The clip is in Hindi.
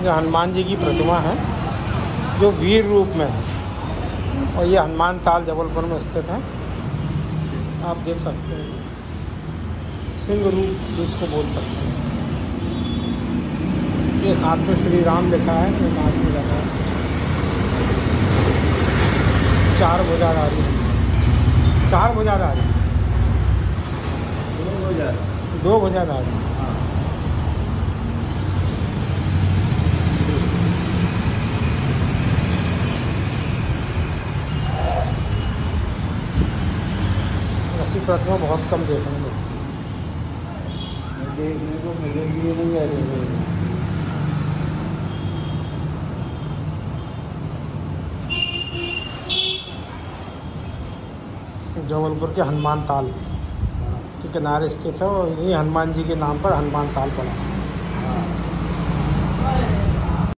ये हनुमान जी की प्रतिमा है जो वीर रूप में है और ये हनुमान ताल जबलपुर में स्थित है। आप देख सकते हैं सिंह रूप जिसको बोल सकते हैं। एक हाथ में श्री राम लिखा है, एक हाथ में लगा है 4 भुजाधारी, 4 भुजाधारी, 2 भुजाधारी। ऐसी प्रतिमा बहुत कम देखने को मिलेगी नहीं है। जबलपुर के हनुमान ताल के किनारे स्थित है और यही हनुमान जी के नाम पर हनुमान ताल पड़ा है।